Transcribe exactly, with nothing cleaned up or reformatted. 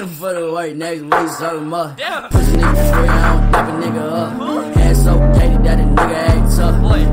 Looking for the work, next week, serve him up. Pussy nigga free, I don't dap a nigga up. Hands so gated that a nigga act tough.